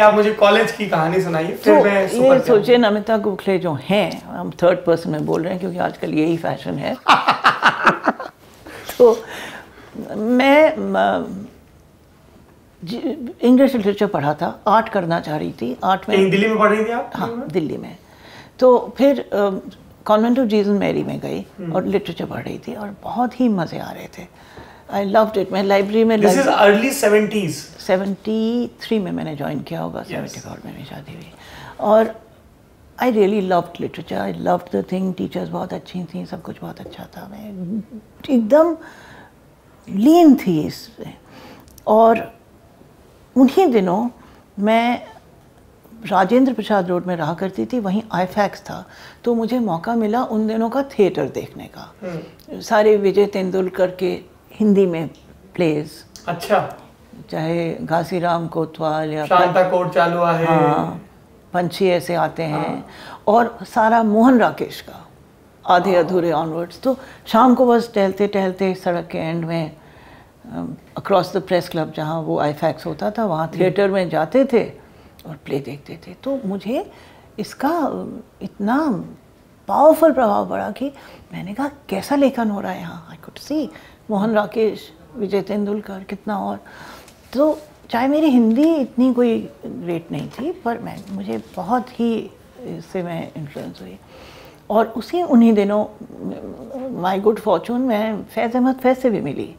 आप मुझे कॉलेज की कहानी सुनाइए, फिर तो मैं ये सोचिए नमिता गोखले जो हैं, हम थर्ड पर्सन में बोल रहे हैं क्योंकि आजकल यही फैशन है। तो मैं इंग्लिश लिटरेचर पढ़ा था, आर्ट करना चाह रही थी। आर्ट में दिल्ली में पढ़ रही थी आप? हाँ, दिल्ली में। तो फिर कॉन्वेंट ऑफ जीसस मैरी में गई और लिटरेचर पढ़ रही थी और बहुत ही मज़े आ रहे थे। I loved it. मैं लाइब्रेरी में This is early 70s? 73 में मैंने ज्वाइन किया होगा। 74 में मेरी शादी हुई और I really loved literature. I loved the thing. Teachers बहुत अच्छी थी, सब कुछ बहुत अच्छा था। मैं एकदम लीन थी इसमें। और उन्हीं दिनों मैं राजेंद्र प्रसाद रोड में रहा करती थी, वहीं आईफैक्स था। तो मुझे मौका मिला उन दिनों का थिएटर देखने का। सारे विजय तेंदुलकर के हिंदी में प्लेज, अच्छा, चाहे घासीराम कोतवाल या शांता कोट चालू है, हाँ, पंछी ऐसे आते हैं, और सारा मोहन राकेश का आधे अधूरे ऑनवर्ड्स। तो शाम को बस टहलते टहलते सड़क के एंड में अक्रॉस द प्रेस क्लब जहाँ वो आईफैक्स होता था, वहाँ थिएटर में जाते थे और प्ले देखते थे। तो मुझे इसका इतना पावरफुल प्रभाव पड़ा कि मैंने कहा कैसा लेखन हो रहा है यहाँ। I could see Mohan Rakesh, Vijay Tendulkar, कितना और। तो चाहे मेरी हिंदी इतनी कोई ग्रेट नहीं थी, पर मुझे बहुत ही इससे मैं इन्फ्लुएंस हुई। और उसी उन्हीं दिनों माय गुड फॉर्चून मैं फैज़ अहमद फैज़ से भी मिली।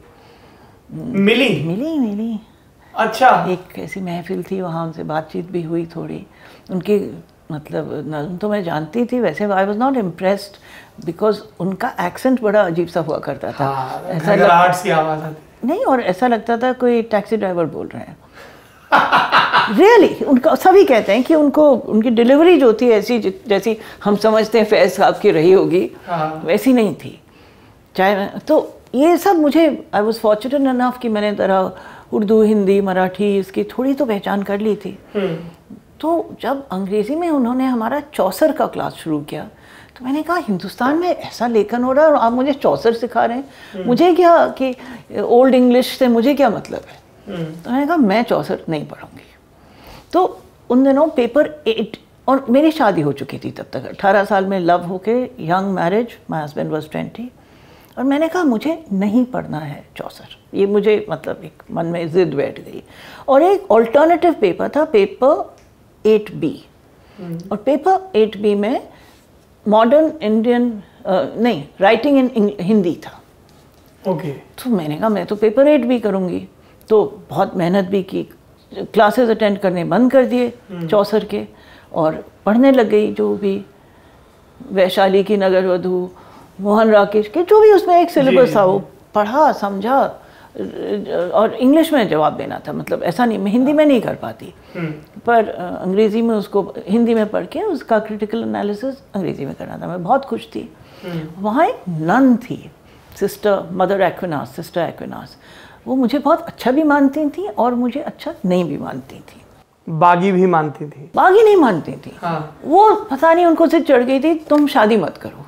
अच्छा, एक ऐसी महफिल थी, वहाँ उनसे बातचीत भी हुई थोड़ी। उनकी मतलब तो मैं जानती थी, वैसे I was not impressed because उनका एक्सेंट बड़ा अजीब सा हुआ करता था। ऐसा आवाज़ आती नहीं, और ऐसा लगता था कोई टैक्सी ड्राइवर बोल रहे हैं। रियली उनका सभी कहते हैं कि उनको उनकी डिलीवरी जो थी ऐसी जैसी हम समझते हैं फैज़ साहब की रही होगी, वैसी नहीं थी। चाहे तो ये सब मुझे आई वॉज फॉर्चुनेट इनफ कि मैंने तरह उर्दू, हिंदी, मराठी इसकी थोड़ी तो पहचान कर ली थी। तो जब अंग्रेज़ी में उन्होंने हमारा चौसर का क्लास शुरू किया तो मैंने कहा हिंदुस्तान में ऐसा लेखन हो रहा है और आप मुझे चौसर सिखा रहे हैं। मुझे क्या कि ओल्ड इंग्लिश से मुझे क्या मतलब है। तो मैंने कहा मैं चौसर नहीं पढ़ूंगी। तो उन दिनों पेपर 8 और मेरी शादी हो चुकी थी तब तक, 18 साल में लव होके, young marriage, my husband was 20। और मैंने कहा मुझे नहीं पढ़ना है चौसर। ये मुझे मतलब एक मन में जिद बैठ गई। और एक ऑल्टरनेटिव पेपर था, पेपर 8B। और पेपर 8B में मॉडर्न इंडियन नहीं, राइटिंग इन हिंदी था। ओके। तो मैंने कहा मैं तो पेपर 8B करूँगी। तो बहुत मेहनत भी की, क्लासेस अटेंड करने बंद कर दिए चौसर के, और पढ़ने लग गई जो भी वैशाली की नगर वधू, मोहन राकेश के जो भी उसमें एक सिलेबस था वो पढ़ा, समझा। और इंग्लिश में जवाब देना था, मतलब ऐसा नहीं, मैं हिंदी में नहीं कर पाती, पर अंग्रेज़ी में उसको हिंदी में पढ़ के उसका क्रिटिकल एनालिसिस अंग्रेज़ी में करना था। मैं बहुत खुश थी। वहाँ एक नन थी, sister mother Aquinas, sister Aquinas. वो मुझे बहुत अच्छा भी मानती थी और मुझे अच्छा नहीं भी मानती थी। बागी भी मानती थी? बागी नहीं मानती थी। हाँ। वो पता नहीं उनको से चढ़ गई थी तुम शादी मत करो,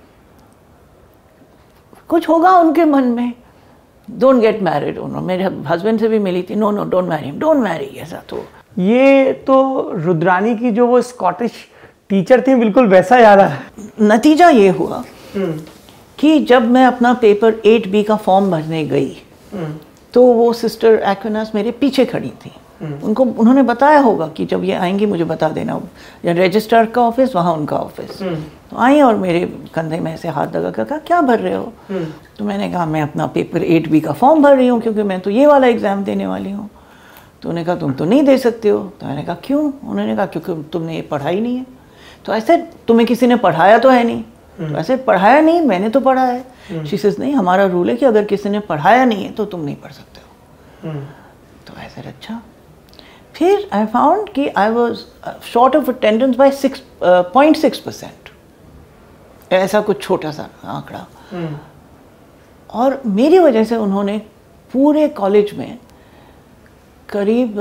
कुछ होगा उनके मन में, डोंट गेट मैरिड। उन्होंने मेरे हस्बैंड से भी मिली थी, no no don't marry, don't marry, ऐसा। तो ये तो रुद्रानी की जो वो स्कॉटिश टीचर थी बिल्कुल वैसा याद आ रहा है। नतीजा ये हुआ कि जब मैं अपना पेपर 8B का फॉर्म भरने गई तो वो सिस्टर एक्विनास मेरे पीछे खड़ी थी। उन्होंने बताया होगा कि जब ये आएंगी मुझे बता देना, या रजिस्ट्रार का ऑफिस, वहाँ उनका ऑफिस। तो आई और मेरे कंधे में ऐसे हाथ लगा कर कहा क्या भर रहे हो? तो मैंने कहा मैं अपना पेपर 8B का फॉर्म भर रही हूँ क्योंकि मैं तो ये वाला एग्ज़ाम देने वाली हूँ। तो उन्होंने कहा तुम तो नहीं दे सकते हो। तो मैंने कहा क्यों? उन्होंने कहा क्योंकि तुमने ये पढ़ा ही नहीं है। तो ऐसे तुम्हें किसी ने पढ़ाया तो है नहीं? तो ऐसे पढ़ाया नहीं, मैंने तो पढ़ा है। शी सेज नहीं, हमारा रूल है कि अगर किसी ने पढ़ाया नहीं है तो तुम नहीं पढ़ सकते हो। तो ऐसे अच्छा। फिर आई फाउंड कि I was short of attendance by 0.6%, ऐसा कुछ छोटा सा आंकड़ा। और मेरी वजह से उन्होंने पूरे कॉलेज में करीब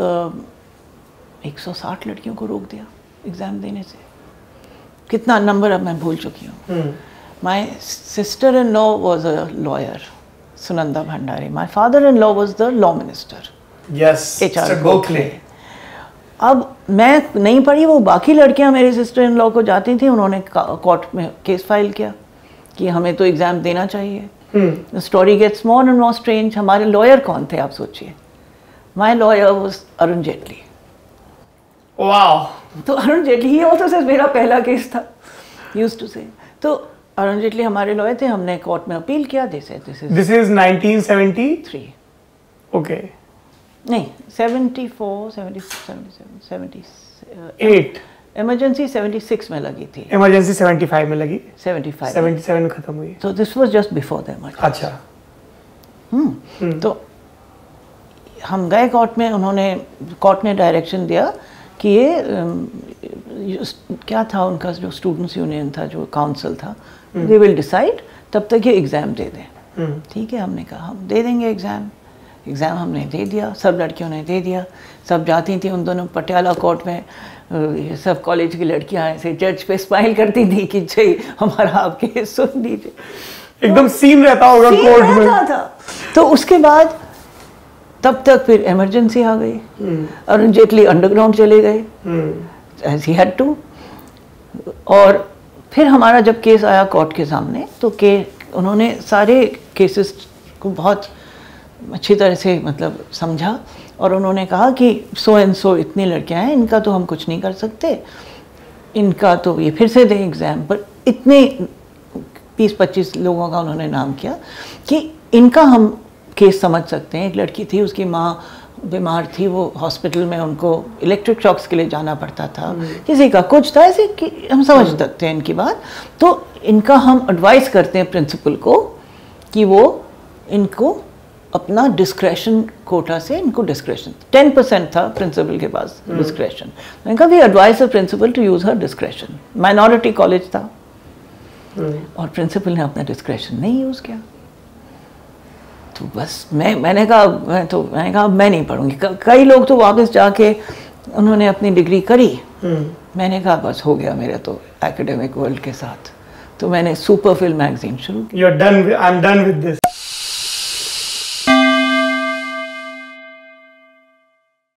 160 लड़कियों को रोक दिया एग्ज़ाम देने से। कितना नंबर अब मैं भूल चुकी हूँ। My sister in law was a lawyer, Sunanda Bhandari. My father in law was the law minister, yes, HR Gokhale. अब मैं नहीं पढ़ी, वो बाकी लड़कियां मेरे सिस्टर इन लॉ को जाती थी, उन्होंने कोर्ट में केस फाइल किया कि हमें तो एग्ज़ाम देना चाहिए। Story gets more and more strange. हमारे लॉयर कौन थे आप सोचिए? My lawyer was Arun Jaitley. वाह। तो अरुण जेटली ही ऑल्सो सेज मेरा पहला केस था, यूज्ड टू से। तो अरुण जेटली हमारे लॉयर थे, हमने कोर्ट में अपील किया। This is 1973। ओके। नहीं 74, 77, 78। इमरजेंसी 76 में लगी थी। इमरजेंसी 75 में लगी। 77 में खत्म हुई। तो this was just before the emergency. अच्छा। तो हम गए कोर्ट में, कोर्ट ने डायरेक्शन दिया कि ये क्या था उनका जो स्टूडेंट्स यूनियन था, जो काउंसिल था, दे विल डिसाइड, तब तक ये एग्ज़ाम दे दें। ठीक है, हमने कहा हम दे देंगे एग्ज़ाम। एग्ज़ाम हमने दे दिया, सब लड़कियों ने दे दिया, सब जाती थी उन दोनों पटियाला कोर्ट में। ये सब कॉलेज की लड़कियां ऐसे जज पे स्माइल करती थी कि जी हमारा आप केस सुन लीजिए। एकदम सीन रहता होगा कोर्ट में। था। तो उसके बाद तब तक फिर इमरजेंसी आ गई। अरुण जेटली अंडरग्राउंड चले गए, एज ही हैड टू। और फिर हमारा जब केस आया कोर्ट के सामने, तो उन्होंने सारे केसेस को बहुत अच्छी तरह से मतलब समझा, और उन्होंने कहा कि सो एंड सो इतनी लड़कियां हैं, इनका तो हम कुछ नहीं कर सकते, इनका तो ये फिर से दें एग्ज़ाम। पर इतने 20-25 लोगों का उन्होंने नाम किया कि इनका हम केस समझ सकते हैं। एक लड़की थी, उसकी माँ बीमार थी, वो हॉस्पिटल में उनको इलेक्ट्रिक शॉक्स के लिए जाना पड़ता था, किसी का कुछ था, ऐसे कि हम समझ सकते हैं इनकी बात। तो इनका हम एडवाइस करते हैं प्रिंसिपल को कि वो इनको अपना डिस्क्रेशन कोटा से, इनको डिस्क्रेशन 10% था प्रिंसिपल के पास डिस्क्रेशन। मैंने कहा we advise the principal to use her discretion. Minority college था, और प्रिंसिपल ने अपना डिस्क्रेशन नहीं यूज़ किया। तो बस मैंने कहा मैं नहीं पढ़ूंगी। कई लोग तो वापस जाके उन्होंने अपनी डिग्री करी। मैंने कहा बस हो गया मेरा तो एकेडमिक वर्ल्ड के साथ। तो मैंने सुपरफिल मैगजीन शुरू की। I am done with this.